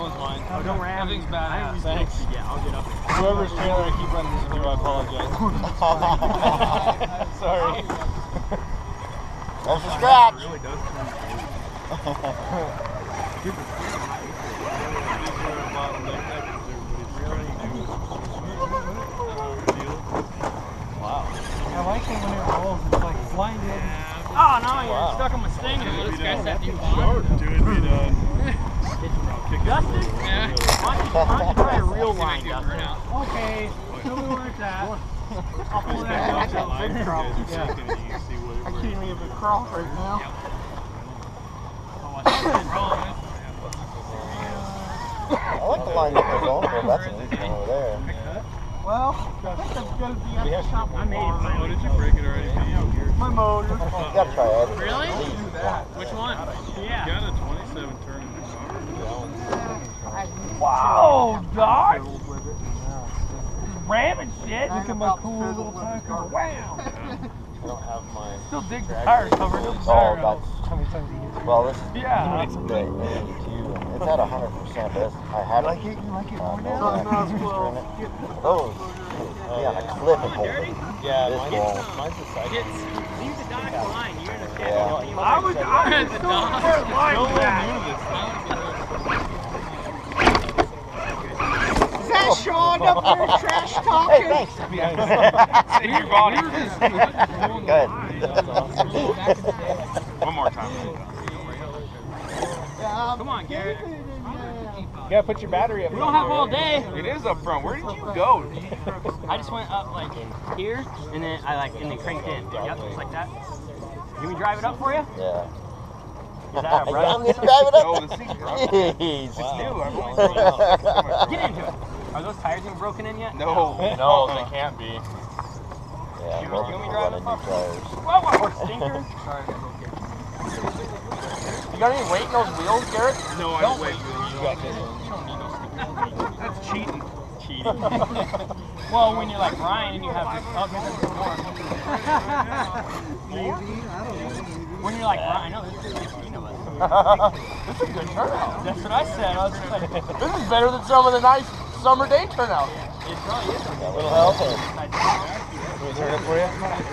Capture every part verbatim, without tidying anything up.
one's mine. Oh, don't ram. Everything's badass. Thanks. Yeah, I'll get up. Whoever's trailer I keep running this through, I apologize. Sorry. There's a scratch. It really does turn Wow. I like it when it rolls. It's like blinded. Oh no, you're Wow. stuck on my stinger. Dude, This guy's that new Dude, we done. Justin? Yeah. Why don't you, why don't you try a real line, Justin? Okay. Show me where it's at. I'll pull that Big out. crop. Yeah. I can't even cross right now. I like the line that they're going for. That's an easy one over there. Well, I think I'm gonna be at the top. I made it. Oh, did you break it already? My motor. You gotta try it. Really? Which one? Yeah. Got a twenty-seven turn. Wow, dog! Ramming shit. Look at my cool little tacker. Wow! I don't have my... Still dig the tire cover. No Oh, tire. that's... How many times you use it? Well, this is Yeah. the eighty-two. It's at one hundred percent, but I had You like it? You like it uh, more no now? line booster in it. Those, be on a cliff and hold it. Yeah, This mine's, won't. mine's the side. Leave the dock line. You're in a Yeah. I was, I was The so dog. upset like that. Is that Sean up there trash talking? Hey, thanks. In your body. Good. One more time. Come on, Garrett. You gotta put your battery up. We don't have all day. It is up front. Where did you go? I just went up like here, and then I like, and then cranked in. Yep, just like that. Can we drive it up for you? Yeah. Is that a You want me to right? drive it up? No, the seat's broken. Jeez. It's new. I've only thrown it out. Get into it. Are those tires even broken in yet? No. No, they can't be. Yeah, You both want me are to drive running it new up? tires. Whoa, whoa, stinker. You got any weight in those wheels, Garrett? No, I Don't don't wait. You got this. That's cheating. Cheating. Well, when you're like Ryan and you have this, oh, maybe there's more. Maybe. I don't know. When you're like Ryan, I know this is fifteen of us. This is a good turnout. That's what I said. I was just like, it This is better than some of the nice summer day turnouts. probably is. Got a little help. Can we turn it for you?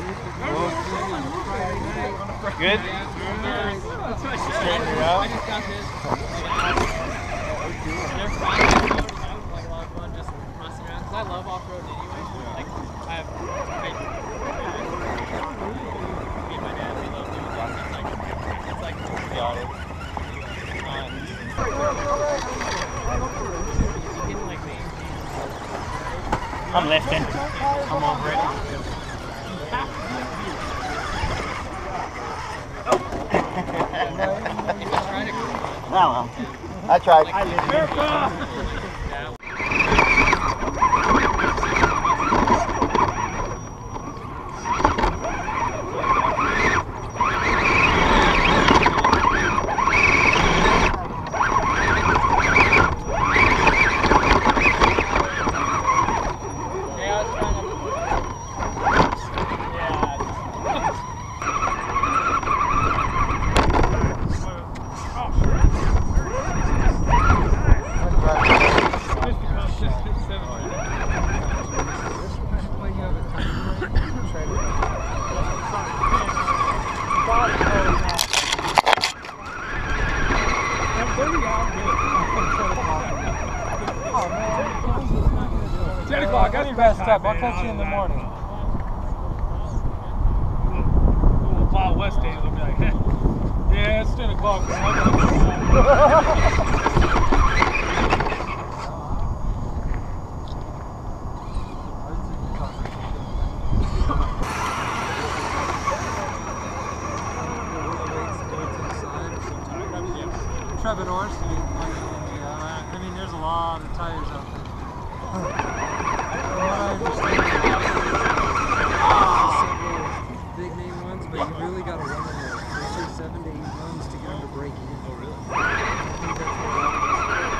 Good? That's what I said. Straighten it out. I just got this. They're fine. Like a lot of fun just messing around. Cause I love off-road anyway. Like I have, I, me and my dad, we love doing this. It's like, it's like, Got it. you can like me. I'm lifting. I'm over it. No, well, I tried. ten o'clock, that's your best step. I'll catch you in the morning. Little Wild West days will be like, yeah, it's ten o'clock. Trebadors. Yeah, I mean, there's a lot of tires out there. From what I understand, several big name ones, but you really got to run them like say seven to eight runs to get them to break in. Oh, really? I think that's what a lot of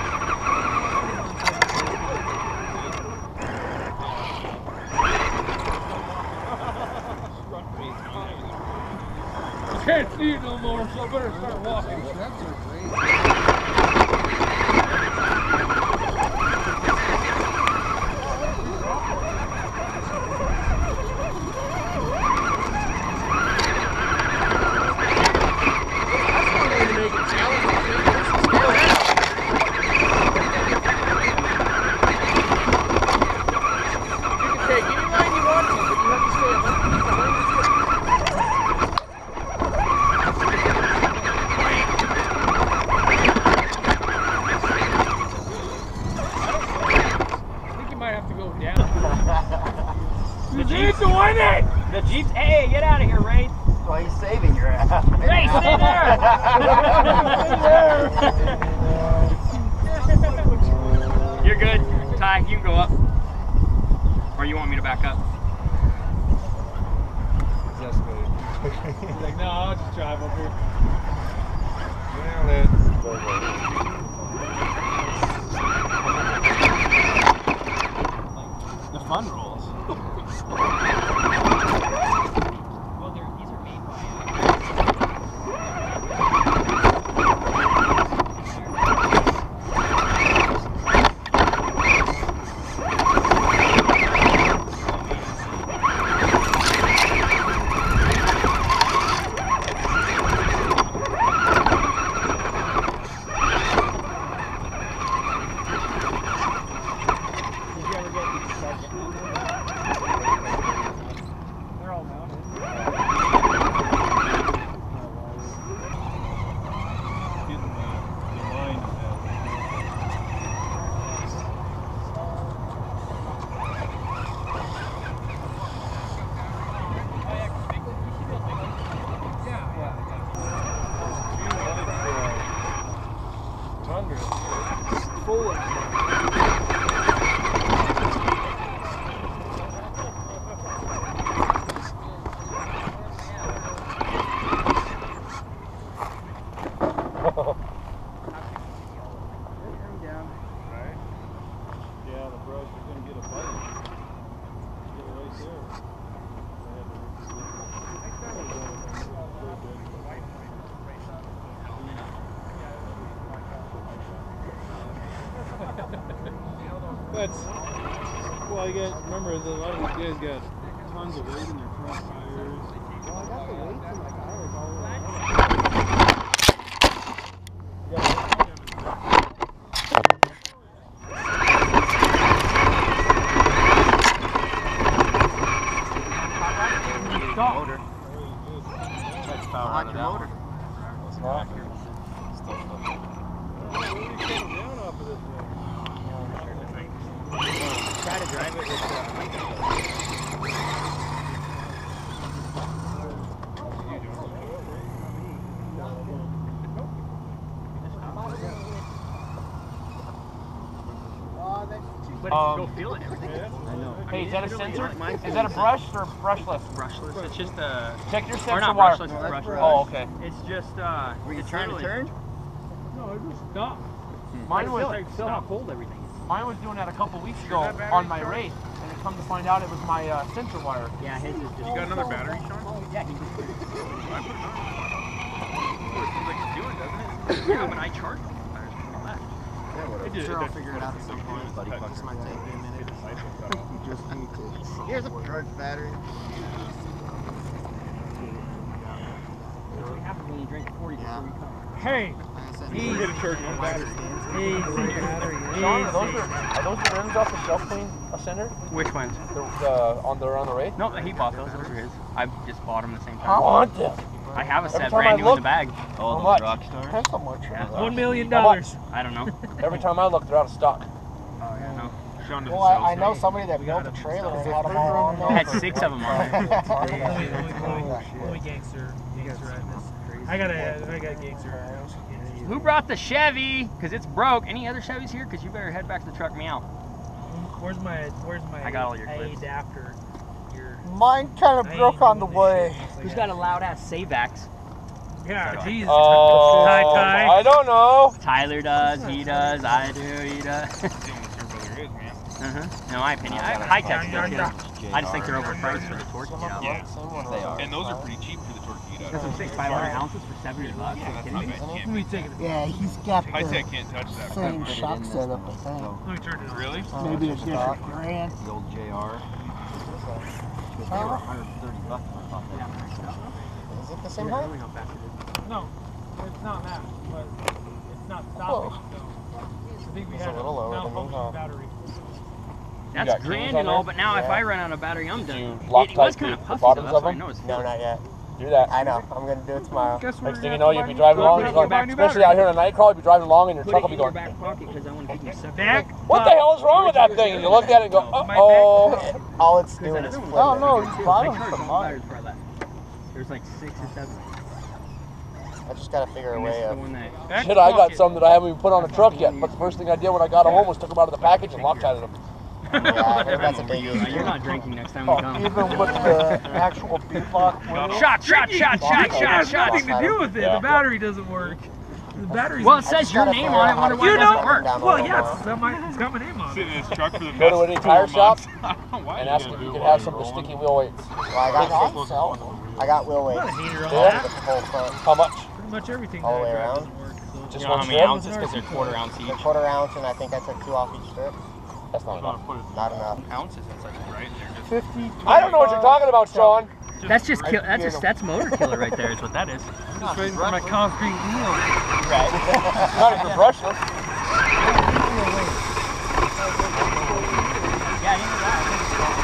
I can't see it no more, so I better start walking. Trebs are great. Race to win it! The Jeep's, hey, get out of here, Ray. Why are you saving your ass? Ray, stay there! You're good. Ty, you can go up. Or you want me to back up? He's like, no, I'll just drive up here. The fun rolls. Well, they're, these are made by That's, well, you got, remember, a lot of these guys got tons of weight in their front tires. Well, I got the weights in my tires all the way around. Motor. That's power out of that motor. It's not. Try to drive it with the... But Um, go feel it. I know. Hey, is that a sensor? Mine's Is that a brush or brushless? brushless. It's just a... Check your Or sensor not wire. brushless, it's brushless. Oh, okay. It's just, uh... Were you it's trying to literally- turn? No, it just stopped. Mine was Feel, feel how cold everything is. mine was doing that a couple weeks ago on my race, and it come to find out it was my uh, sensor wire. Yeah, his is just... You got another battery, Sean? Yeah, he just put it. I put it on. Oh, it seems like it's doing, doesn't it? Yeah, when I charge it, the battery's pretty left. Yeah, whatever. I'm sure I'll figure it out at some point. Buddy, This might take me a minute. Just need to. Here's a charged battery. That's what happens when you drink forty Yeah. before you come. Hey! Like I said, We're gonna charge one battery. Sean, are those, the, are those the rims off the shelf clean center? Which ones? The, the, on the on the race? No, he bought those. Those are his. I just bought them the same I time. want them. I have a Every set time I brand new in look- the bag. How much? Depends how much. Yeah. One million dollars. I don't know. Every time I look, they're out of stock. Oh, yeah, no. Sean doesn't Well, sell I, I know stuff. somebody that built a trailer and had them all on I had six of them on it. Let me gangster, gangster ride this. I got a, I got a gangster ride. Who brought the Chevy? Because it's broke. Any other Chevys here? Because you better head back to the truck meow. Where's my, where's my I got all your clips. adapter? Your, Mine kind of broke on the way. Who's got a loud ass Savax? yeah, Jesus. Oh, Tie, tie. I don't know. Tyler does, he does, I do, he does. Uh-huh. In my opinion, I, high tech still too. I just think they're overpriced for the torque heat out. Yeah, they are. And those are pretty cheap for the torque heat That's out. what I'm saying, five hundred ounces for seventy bucks. Are you kidding me? Let me take it. Yeah, he's got High tech the can't touch that. same shock setup, I think. Let me turn it on. Really? Maybe a different brand. The old J R. They were one hundred thirty bucks. I thought they Is it the same height? No, it's not that, but it's not stopping. So I think we It's a had little lower than me, malfunctioning huh? battery. That's got grand keys on and all, there? but now if Yeah. I run out of battery, I'm done. You It, lock it was tight kind of the puffy, bottoms though. That's of what I them? noticed. No, not yet. Do that. I know. I'm gonna do it tomorrow. Guess Next we're thing you gonna know, have you'll to be buy driving new- along, we're and gonna you're buy going, new especially out batteries. here on a night crawl, you'll be driving along and your truck will be Put it in going, your back pocket because I want to keep them separate. Back. what the hell is wrong with that thing? And you look at it and go, uh-oh. All it's doing is flipping. Oh no, it's bottom like for mine. before I left. There's like six or seven. I just gotta figure a And this way is the of. one that. Back Shit, I got pocket. some that I haven't even put on a truck yet. But the first thing I did when I got home was took them out of the package and Loctited them. Yeah, I heard that's a big Uh, You're not drinking next time we come. Even with the actual beat lock wheel. Shot, shot, shot, shot, Drinking shot, has shot. nothing to do with it. Yeah. The battery doesn't work. The battery's Well, it says your name on it. Wonder why You it doesn't know- work. Well, yeah, it's got my, it's got my name on Sit it. in his truck for the Go to next any tire four shop months. I don't know why and you ask gotta if do you it can while have you're some of the rolling. sticky wheel weights. Well, I got wheel I got wheel weights. Not a heater on Yeah. that. The whole front. How much? Pretty much everything All the that I way drive around? doesn't work. So. Just You know one how many strip? ounces? Because they're quarter ounce The each. quarter ounce, and I think I took two off each strip. That's not enough. Not enough. Ounces? That's like Right, and they're just Fifty. I don't know what you're talking about, Sean. That's just kill. That's just that's motor killer right there. Is what that is. I'm just waiting for my concrete wheel. Not even brushless. Yeah, you know that.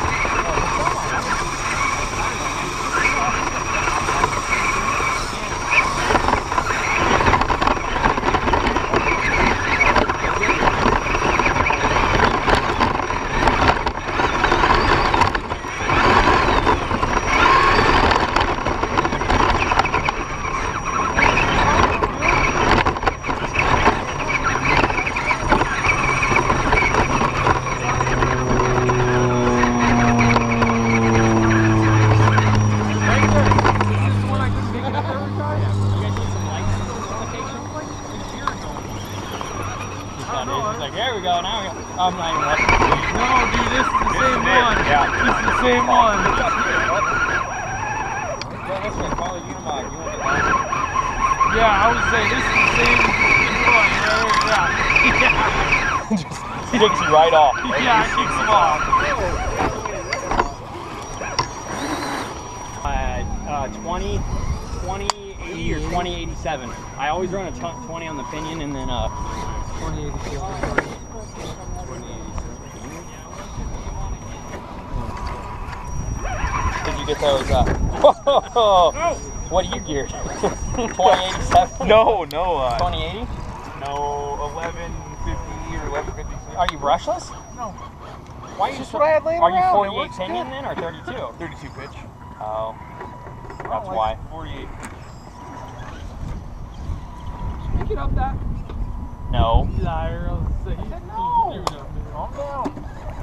There we go. Now we go. I'm not even watching. No, dude, this is the same one. Yeah. This is the same one. Yeah, I would say this is the same one. Yeah, yeah. Takes you right off. Yeah, it kicks them off. Uh, uh, twenty, twenty eighty or twenty eighty-seven. I always run a t- twenty on the pinion and then uh. twenty eighty-seven. Did you get those? Uh, what are you geared? twenty eighty-seven? No, no, uh, twenty eighty? no, eleven fifty or eleven fifty-six. Are you brushless? No. Why are you Just so, what I had laying Are you around. It forty-eight works pinion good. then or thirty-two? thirty-two pitch. Oh, I that's don't why. like forty-eight. Pick it up that. No. Liar. I was saying. No. Calm down.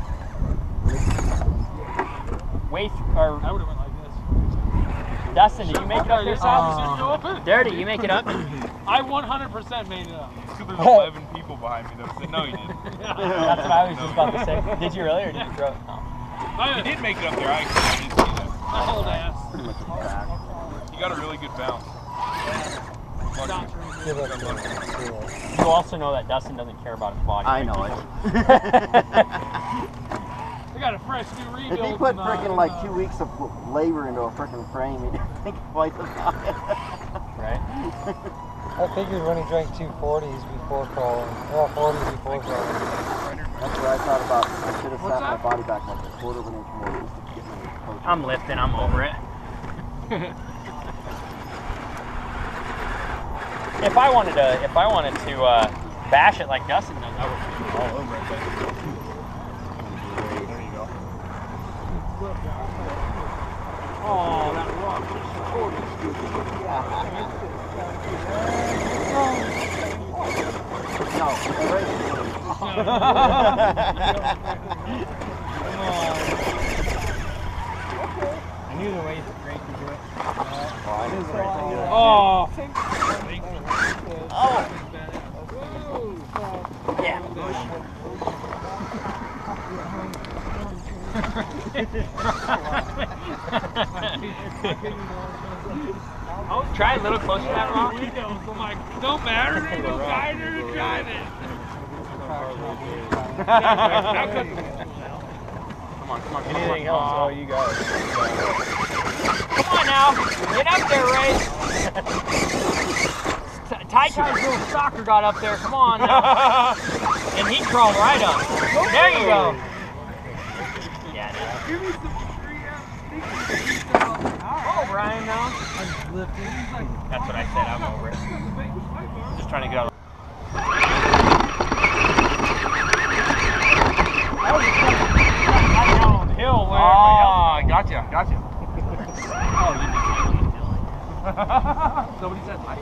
Wait, I or would have went like this. Dustin, did you make it up there, Sam? Uh, Dirty, you make it up? I one hundred percent made it up. There's eleven people behind me that said, no, you didn't. That's what I was just about to say. Did you really, or did you throw it? No. You did make it up there. I, I did see that. Old ass. You got a really good bounce. You also know that Dustin doesn't care about his body. I know it. I got a fresh new rebuild. If he put in, uh, freaking in, like uh, two weeks of labor into a freaking frame, he didn't think twice about it. Right? I figured when he drank two forties before crawling, well, forties before crawling. That's what I thought about. I should have What's sat my that? body back like a quarter of an inch more just to get me coach. I'm lifting, I'm over it. If I wanted to, if I wanted to uh, bash it like Dustin does, I would be all over it. But There you go. Oh, that rock is forty. No, I knew the way that Drake would do it. Oh, I knew the race would do it. Oh. Oh, try a little closer to that rock. I'm like, don't matter, there ain't no guider to drive it. Come on, come on, come Anything on. else? Oh, you got it. Come on now, get up there, Ray. Ty Ty's little stalker got up there. Come on now. And he crawled right up. There you go. Yeah, dude. Give me some free out. Oh, Brian, now. I'm lifting. That's what I said. I'm over it. I'm just trying to get out. Down hill where Ah, gotcha, gotcha. Oh, you Nobody said hi.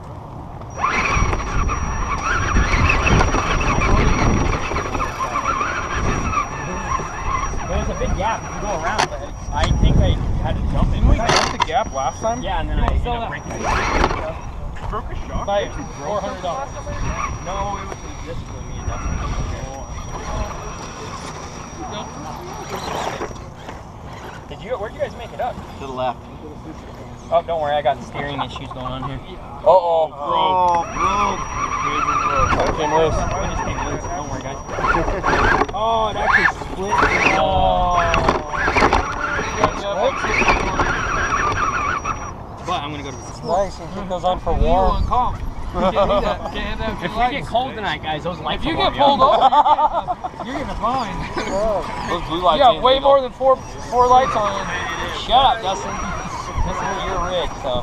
There's a big gap if you go around, but I think I had to jump in. Didn't we jump the gap last time? Yeah, and then I ended up breaking it. Broke a shock? By four hundred dollars. No, it was just for me and Dustin. Did you? Where'd you guys make it up? To the left. Oh, don't worry, I got steering issues going on here. Uh oh, broke. Oh, That came loose. We just came loose. Don't worry, guys. Oh, it actually split. Oh. But I'm gonna go to the Nice, you keep those on for warm. If we get cold tonight, guys, those lights If you will get warm pulled you up. over, you're gonna find. Oh. Those blue lights. Yeah, ain't way legal. more than four four lights on. Shut up, Dustin. This is your rig, so.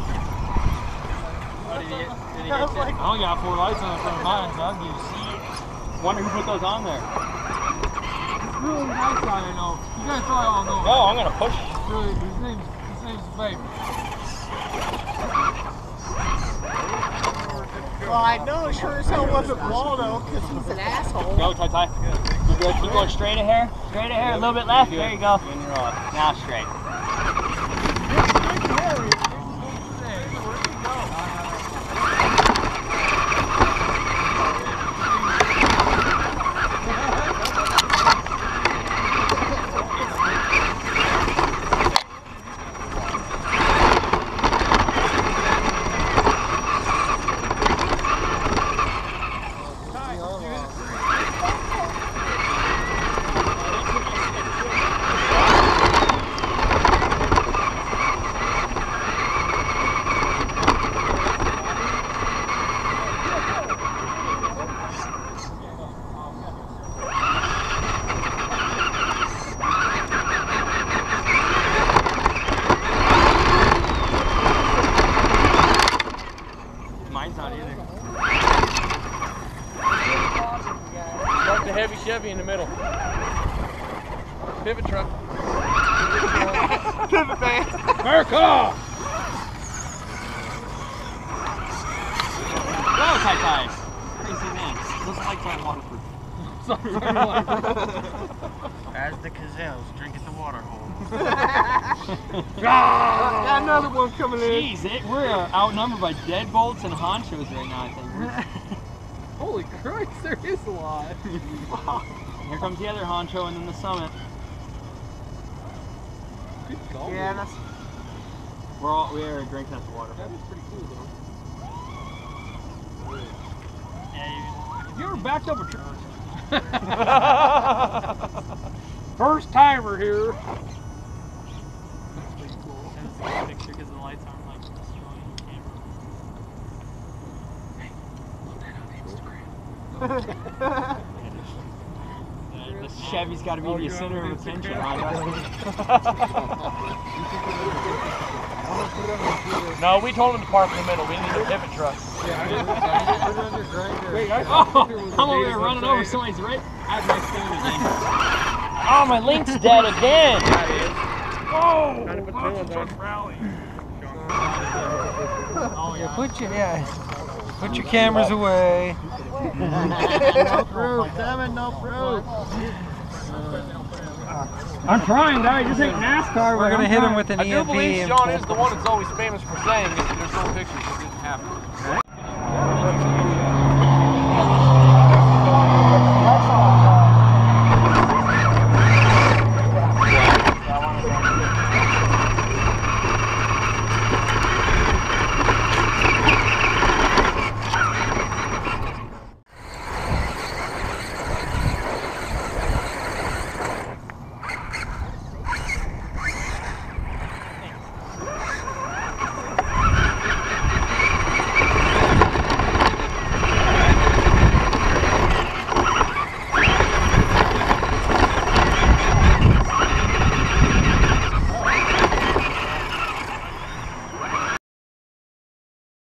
I only got four lights on in front of mine, so I'll give you see. Wonder who put those on there. It's really nice guy, I know. You guys probably all know. No, I'm gonna push. Really, his name's his name's Babe. Well, I know sure as hell wasn't Waldo, because he's an asshole. Go, Ty Ty. You good? Keep going straight ahead. Straight ahead, a little bit left. There you go. Now straight. Chevy in the middle. Pivot truck. Pivot van. America! Go, Ty Ty. Crazy man. Those lights aren't waterproof. as the gazelles drink at the water hole. Got another one coming in. Jeez, it, we're uh, outnumbered by deadbolts and honchos right now, I think. Holy Christ, there is a lot. Here comes the other honcho and then the summit. Good call. Yeah, that's... We're all, we are drinking at the water. That is pretty cool, though. Yeah, Have you ever backed up a truck? First timer here. That's pretty cool. That's a good picture because the lights aren't like destroying the camera. Hey, put that on Instagram. The Chevy's got to be Oh, the you're center on of attention. No, we told him to park in the middle. We need a pivot truck. Wait, I, oh, I'm over there running over somebody's right at my phone again. Oh, my link's dead again. Whoa! Oh, yeah. Put your, yeah. Put your cameras away. No proof, damn it, no proof. I'm trying, guys. This ain't NASCAR. We're gonna hit him with an I E do M P. believe and Sean pull- is the one that's always famous for saying that there's no pictures. It didn't happen.